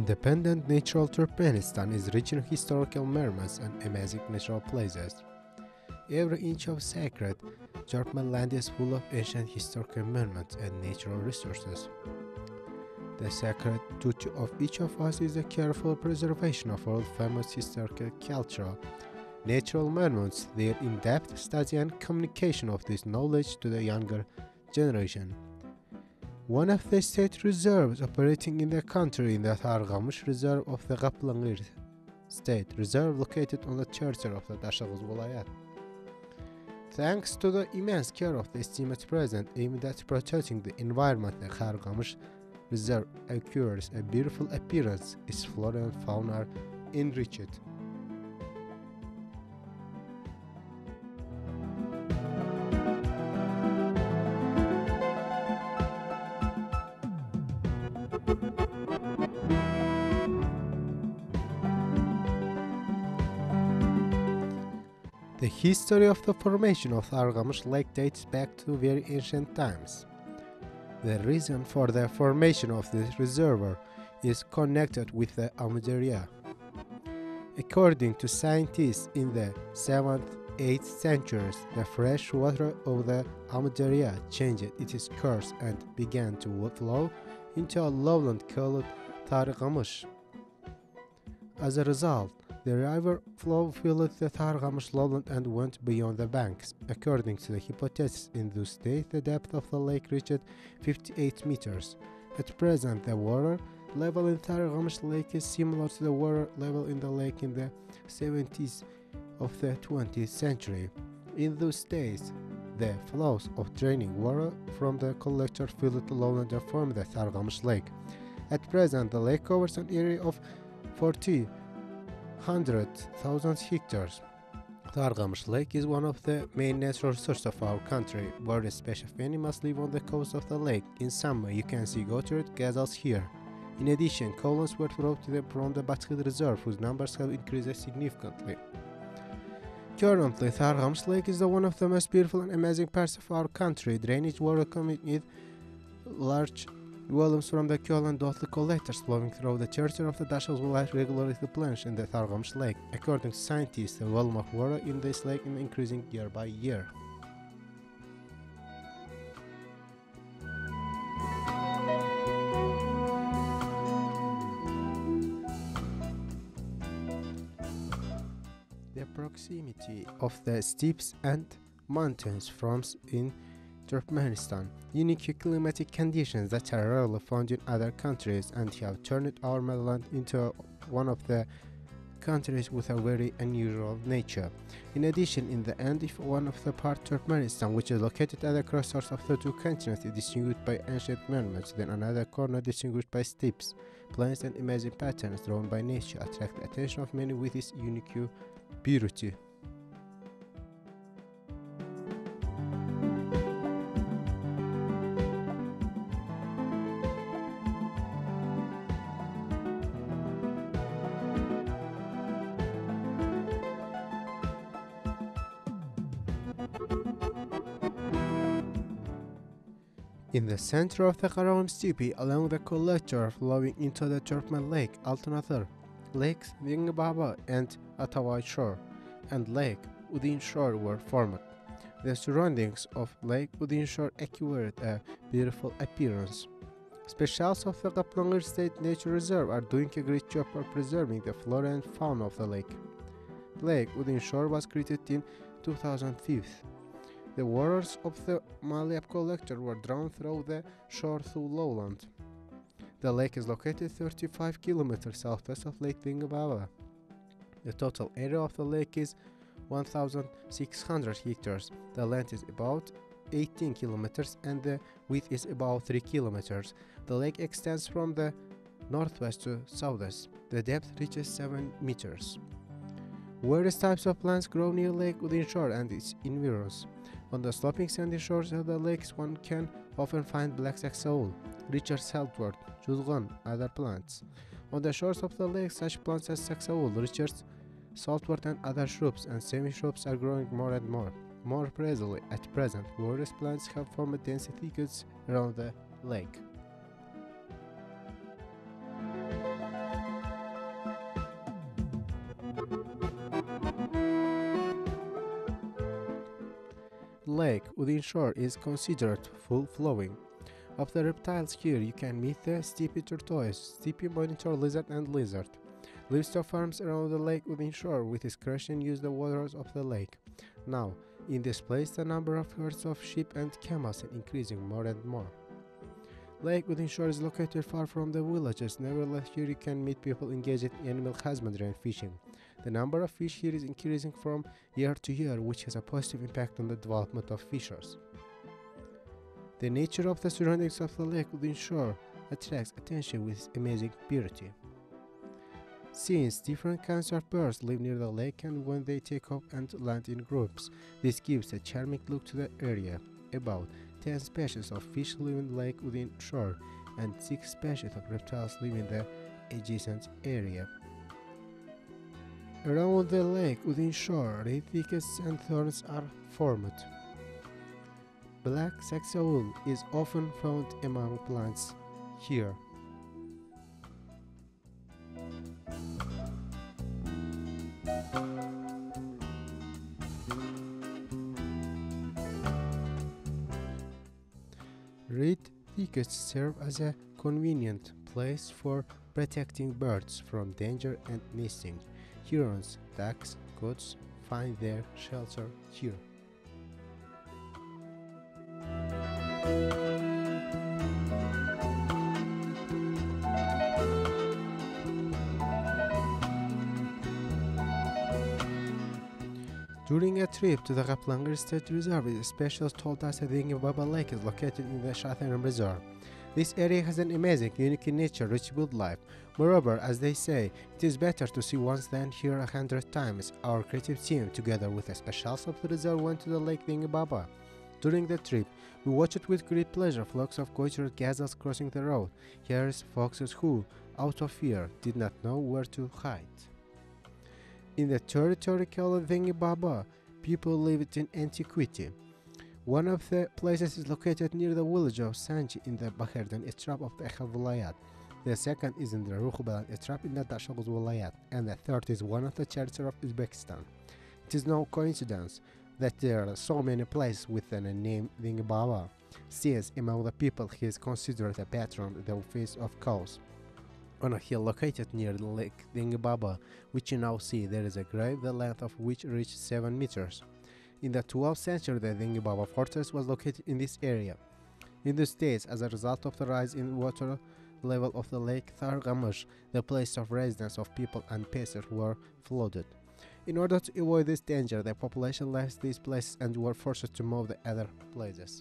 Independent natural Turkmenistan is rich in historical monuments and amazing natural places. Every inch of sacred Turkmen land is full of ancient historical monuments and natural resources. The sacred duty of each of us is the careful preservation of world famous historical cultural natural monuments, their in-depth study and communication of this knowledge to the younger generation. One of the state reserves operating in the country is the Targamış Reserve of the Qaplangir State Reserve located on the territory of the Dashağız Vilayet. Thanks to the immense care of the esteemed president aimed at protecting the environment, the Qarqamış Reserve acquires a beautiful appearance. Its flora and fauna are enriched. The history of the formation of Targamış Lake dates back to very ancient times. The reason for the formation of this reservoir is connected with the Amudarya. According to scientists, in the 7th, 8th centuries, the fresh water of the Amudarya changed its course and began to flow into a lowland called Targamış. As a result, the river flow filled the Targamış lowland and went beyond the banks. According to the hypothesis in those days, the depth of the lake reached 58 meters. At present, the water level in Targamış Lake is similar to the water level in the lake in the 70s of the 20th century. In those days, the flows of draining water from the collector filled the lowland and formed the Targamış Lake. At present, the lake covers an area of 400,000 hectares. Targamış Lake is one of the main natural resources of our country. Various species of animals live on the coast of the lake. In summer, you can see goatherd, gazelles here. In addition, colonies were brought from the Batkıl Reserve, whose numbers have increased significantly. Currently, Targamış Lake is one of the most beautiful and amazing parts of our country. Drainage water coming in large volumes from the Köl and Dotlı collectors flowing through the territory of the Dashağız Vilayet regularly replenish in the Targamış Lake. According to scientists, the volume of water in this lake is increasing year by year. The proximity of the steppes and mountains forms in Turkmenistan unique climatic conditions that are rarely found in other countries and have turned our motherland into one of the countries with a very unusual nature. In addition, in the end of one of the part Turkmenistan, which is located at the crossroads of the two continents, is distinguished by ancient monuments, then another corner distinguished by steppes, plains and amazing patterns drawn by nature attract the attention of many with its unique beauty. In the center of the Karaman Steppe, along the collector flowing into the Turkmen Lake, Altınadağ, Lakes Vingababa and Atavay Shore, and Lake Udin Shore were formed. The surroundings of Lake Udin Shore acquired a beautiful appearance. Specials of the Qaplangir State Nature Reserve are doing a great job of preserving the flora and fauna of the lake. Lake Udin Shore was created in 2005. The waters of the Malyap collector were drawn through the shore through lowland. The lake is located 35 kilometers southwest of Lake Vingababa. The total area of the lake is 1,600 hectares. The length is about 18 kilometers and the width is about 3 kilometers. The lake extends from the northwest to southwest. The depth reaches 7 meters. Various types of plants grow near Lake Udin Shore and its environs. On the sloping sandy shores of the lakes, one can often find black saxaul, Richard saltwort, Julgan, other plants. On the shores of the lake, such plants as saxaul, Richard saltwort and other shrubs and semi-shrubs are growing more and more. More precisely, at present, various plants have formed dense thickets around the lake. Lake within shore is considered full-flowing. Of the reptiles here, you can meet the steepy tortoise, steepy monitor lizard and lizard. Livestock farms around the lake within shore with discretion use the waters of the lake. Now, in this place, the number of herds of sheep and camels is increasing more and more. Lake within shore is located far from the villages. Nevertheless, here you can meet people engaged in animal husbandry and fishing. The number of fish here is increasing from year to year, which has a positive impact on the development of fishers. The nature of the surroundings of the lake within shore attracts attention with its amazing beauty. Since different kinds of birds live near the lake and when they take off and land in groups, this gives a charming look to the area. About 10 species of fish live in the lake within shore and 6 species of reptiles live in the adjacent area. Around the lake within shore, reed thickets and thorns are formed. Black saxawool is often found among plants here. Reed thickets serve as a convenient place for protecting birds from danger and nesting. Herons, ducks, goats find their shelter here. During a trip to the Kaplanger State Reserve, specialists told us that the Baba Lake is located in the Shatham Reserve. This area has an amazing, unique in nature, rich wildlife. Moreover, as they say, it is better to see once than hear 100 times. Our creative team, together with the specialists of the reserve, went to the Lake Baba. During the trip, we watched with great pleasure flocks of goated gazelles crossing the road, hares, foxes who, out of fear, did not know where to hide. In the territory called Baba, people lived in antiquity. One of the places is located near the village of Sanji in the Baherdan Etrap of the Ekha Vilayat. The second is in the Rukhbalan Etrap in the Dashoguz Vilayat, and the third is one of the territory of Uzbekistan. It is no coincidence that there are so many places with the name Baba, since among the people he is considered a patron of the face of cows. On a hill located near the lake Baba, which you now see, there is a grave the length of which reached 7 meters. In the 12th century, the Baba fortress was located in this area. In these days, as a result of the rise in water level of the lake Thargamush, the place of residence of people and peasants were flooded. In order to avoid this danger, the population left these places and were forced to move to other places.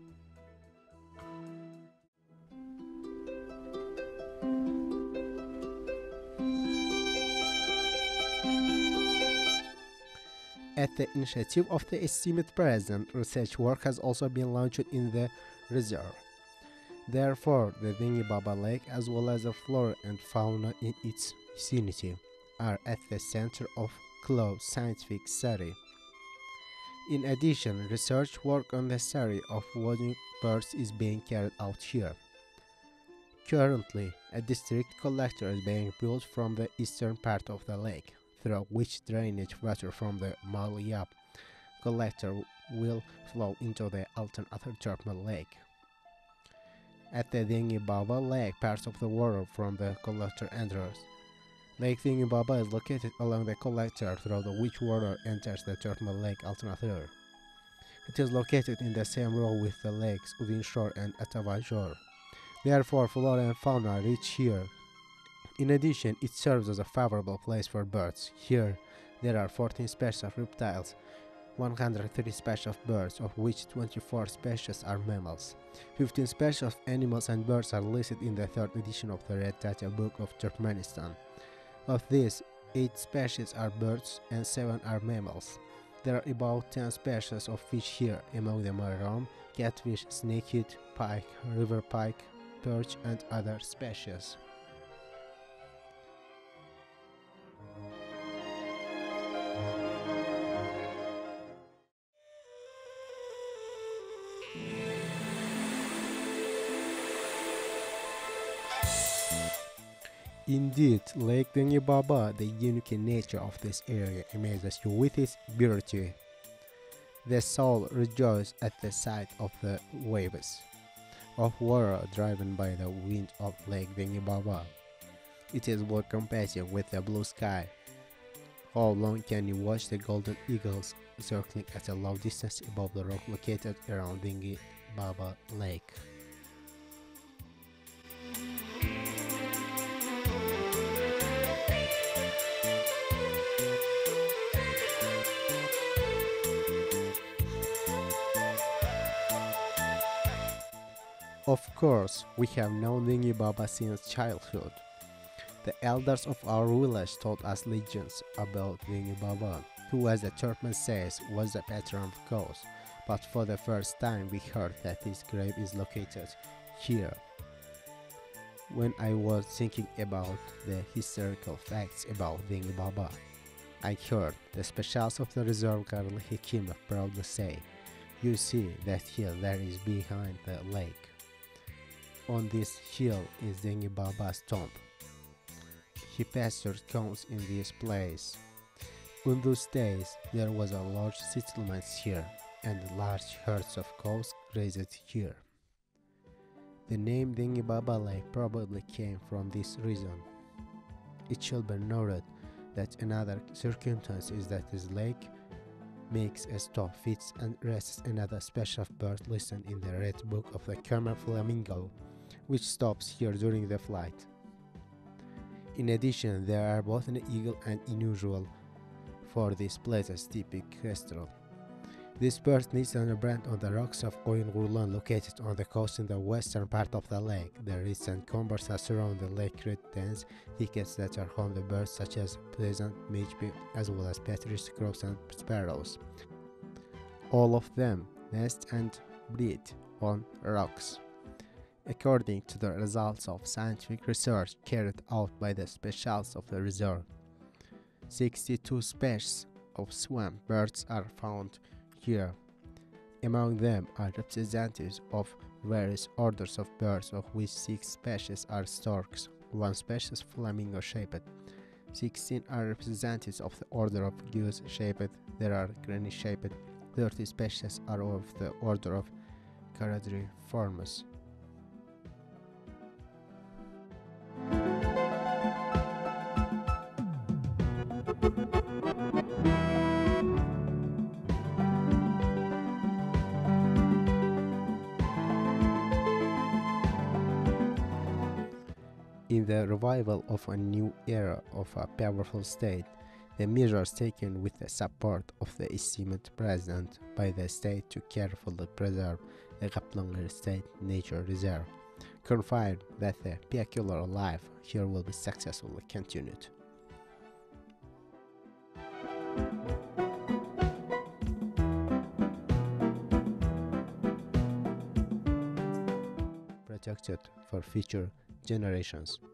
At the initiative of the esteemed president, research work has also been launched in the reserve. Therefore, the Baba Lake, as well as the flora and fauna in its vicinity, are at the center of close scientific study. In addition, research work on the study of wading birds is being carried out here. Currently, a district collector is being built from the eastern part of the lake, through which drainage water from the Malyap collector will flow into the alternative Turkmen Lake. At the Baba Lake, parts of the water from the collector enters. Lake Baba is located along the collector through which water enters the Turkmen Lake alternative. It is located in the same row with the lakes Udin Shore and Atavai Shore. Therefore, flora and fauna reach here. In addition, it serves as a favorable place for birds. Here, there are 14 species of reptiles, 130 species of birds, of which 24 species are mammals. 15 species of animals and birds are listed in the 3rd edition of the Red Data Book of Turkmenistan. Of these, 8 species are birds and 7 are mammals. There are about 10 species of fish here, among them are ram, catfish, snakehead, pike, river pike, perch, and other species. Indeed, Lake Baba, the unique nature of this area amazes you with its beauty. The soul rejoiced at the sight of the waves of water driven by the wind of Lake Vingibaba. It is more compatible with the blue sky. How long can you watch the golden eagles circling at a low distance above the rock located around Vingibaba Lake? Of course, we have known Vingibaba since childhood. The elders of our village told us legends about Vingibaba, who, as the Turkmen says, was the patron of cows. But for the first time we heard that his grave is located here. When I was thinking about the historical facts about Vingibaba, I heard the specials of the reserve girl Hikima proudly say, "You see that hill that is behind the lake. On this hill is Vingibaba tomb. He pastured cows in this place. In those days there was a large settlement here, and large herds of cows grazed here." The name Vingibaba Lake probably came from this reason. It should be noted that another circumstance is that this lake makes a stop, feeds and rests another species of bird listed in the Red Book of the Kermer flamingo, which stops here during the flight. In addition, there are both an eagle and unusual for this place's typic kestrel. This bird nests on a branch on the rocks of Oyungulan located on the coast in the western part of the lake. The reeds and combers that surround the lake create dense thickets that are home to birds such as pleasant midge, as well as petrels, crows and sparrows. All of them nest and breed on rocks. According to the results of scientific research carried out by the specialists of the reserve, 62 species of swamp birds are found here. Among them are representatives of various orders of birds, of which 6 species are storks, 1 species flamingo-shaped, 16 are representatives of the order of goose-shaped, there are granny-shaped, 30 species are of the order of Charadriformes. In the revival of a new era of a powerful state, the measures taken with the support of the esteemed president by the state to carefully preserve the Kaplanlar State Nature Reserve confirm that the peculiar life here will be successfully continued. Protected for future generations.